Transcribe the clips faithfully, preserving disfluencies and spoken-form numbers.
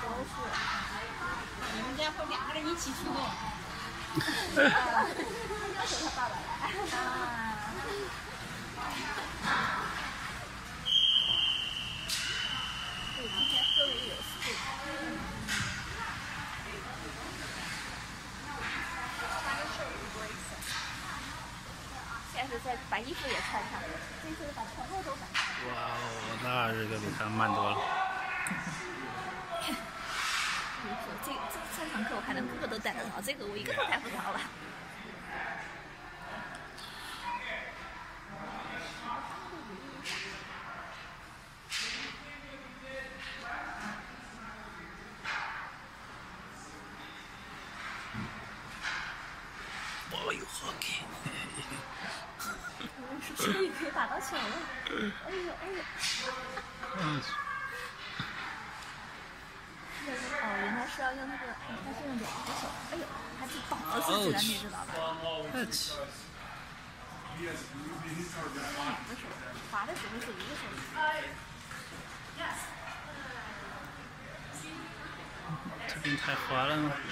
都是。你们家会两个人一起出动？啊，要求他爸爸来。啊。对，今天氛围有四。穿着寿衣多一些。下次再把衣服也穿上，这次把全部都买上。 哇哦，那这个比他慢多了。 这这三堂课我还能个个都带得着，这个我一个都带不着了。 我有 hockey。 手也可以打到球了。哎呦哎呦。 嗯。 哦，人家是要用那个，他是用两个手。哎呦，还是倒了自己的，你知道吧？ 太气。 两个手，滑的时候是一个手。 这边太滑了吗？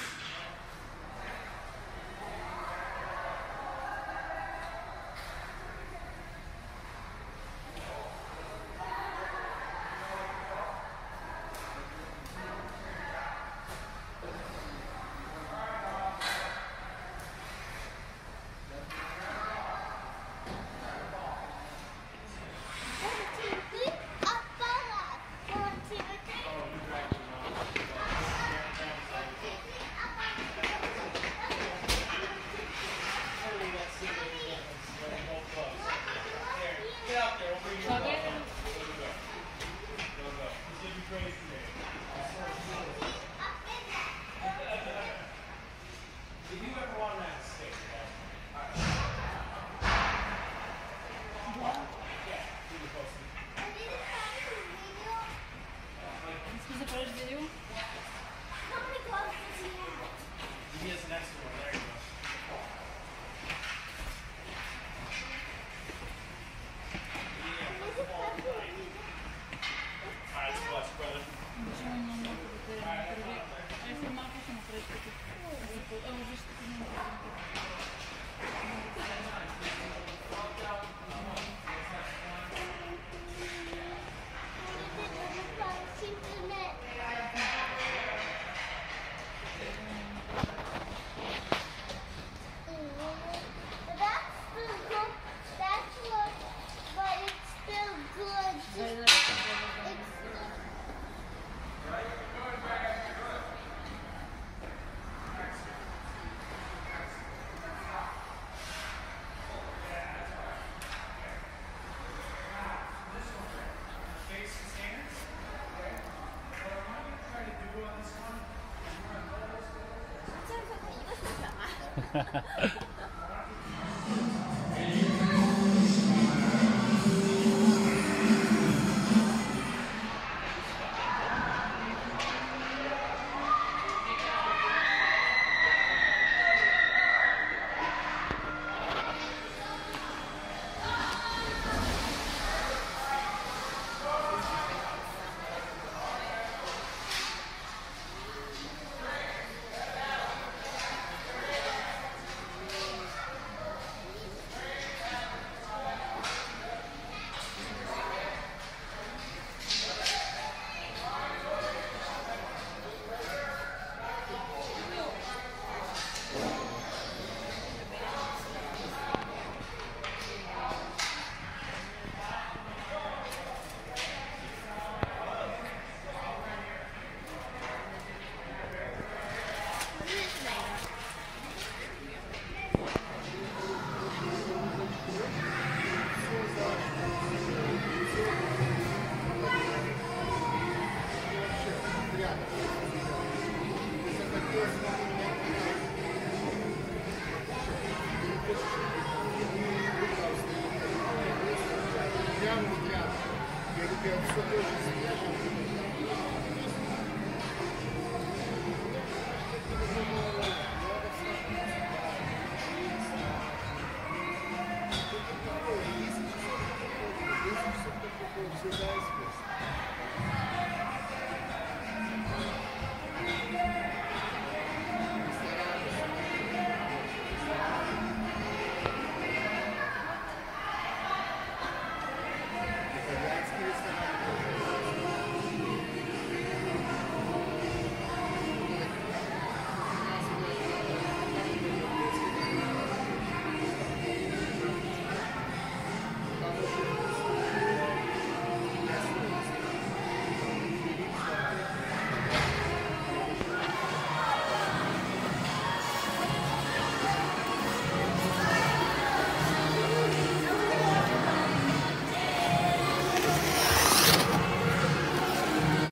哈哈。 Guys